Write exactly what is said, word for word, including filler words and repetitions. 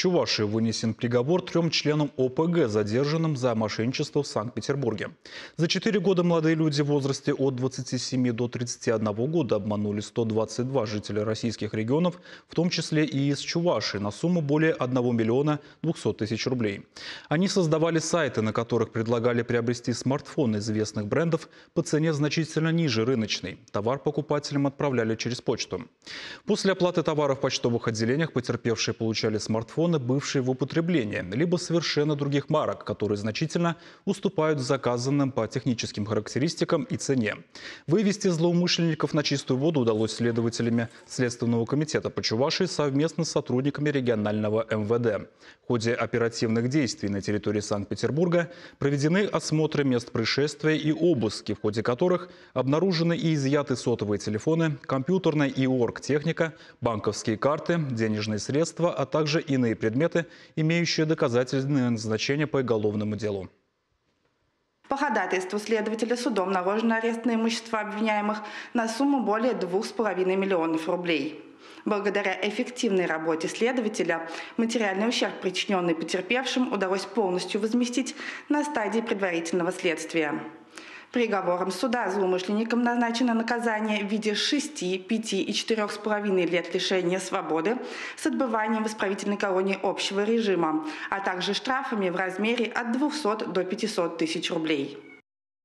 Чувашии вынесен приговор трем членам О П Г, задержанным за мошенничество в Санкт-Петербурге. За четыре года молодые люди в возрасте от двадцати семи до тридцати одного года обманули сто двадцать два жителя российских регионов, в том числе и из Чувашии, на сумму более одного миллиона двухсот тысяч рублей. Они создавали сайты, на которых предлагали приобрести смартфоны известных брендов по цене значительно ниже рыночной. Товар покупателям отправляли через почту. После оплаты товара в почтовых отделениях потерпевшие получали смартфоны, бывшие в употреблении, либо совершенно других марок, которые значительно уступают заказанным по техническим характеристикам и цене. Вывести злоумышленников на чистую воду удалось следователями Следственного комитета по Чувашии совместно с сотрудниками регионального М В Д. В ходе оперативных действий на территории Санкт-Петербурга проведены осмотры мест происшествия и обыски, в ходе которых обнаружены и изъяты сотовые телефоны, компьютерная и оргтехника, банковские карты, денежные средства, а также иные предметы, имеющие доказательное значение по уголовному делу. По ходатайству следователя судом наложен арест на имущество обвиняемых на сумму более двух с половиной миллионов рублей. Благодаря эффективной работе следователя материальный ущерб, причиненный потерпевшим, удалось полностью возместить на стадии предварительного следствия. Приговором суда злоумышленникам назначено наказание в виде шести, пяти и четырех с половиной лет лишения свободы с отбыванием в исправительной колонии общего режима, а также штрафами в размере от двухсот до пятисот тысяч рублей.